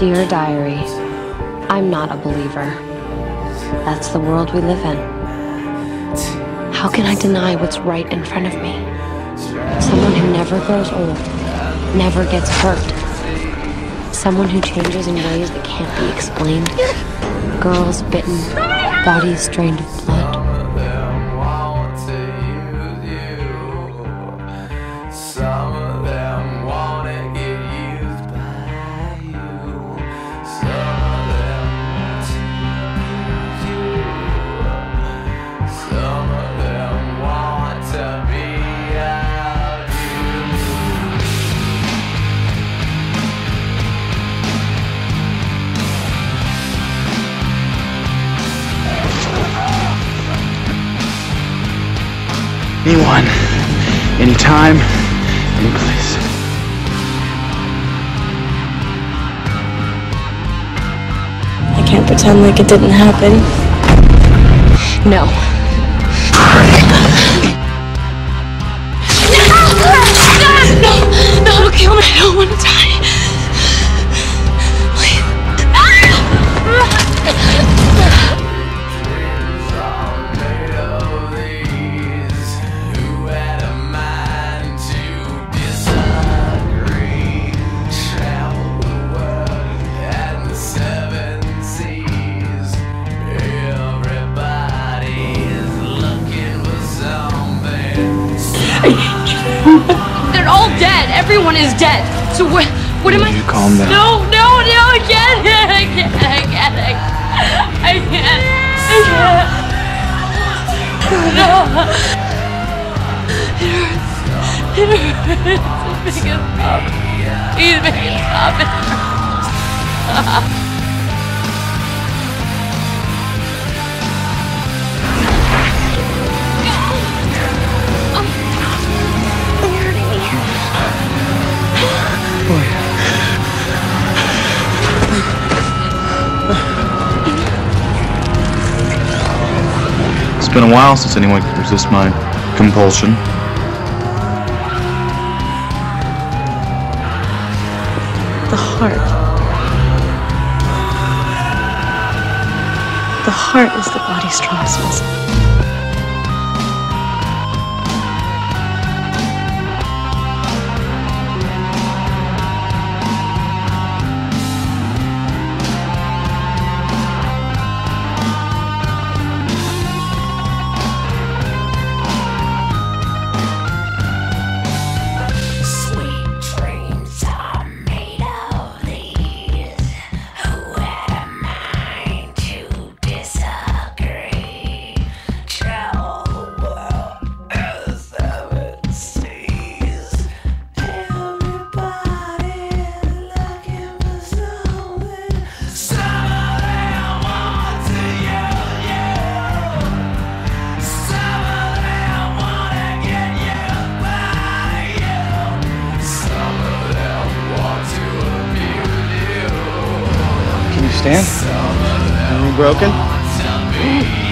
Dear Diary, I'm not a believer. That's the world we live in. How can I deny what's right in front of me? Someone who never grows old, never gets hurt. Someone who changes in ways that can't be explained. Girls bitten, bodies drained of blood. Anyone, anytime, any place. I can't pretend like it didn't happen. No. No, don't kill me. I don't want to die. They're all dead. Everyone is dead. So what am I? You calm down. No, I can't. No. It hurts. Make it stop. Please make it stop. It hurts. It's been a while since anyone could resist my compulsion. The heart. The heart is the body's strongest muscle. Stand? Are you broken?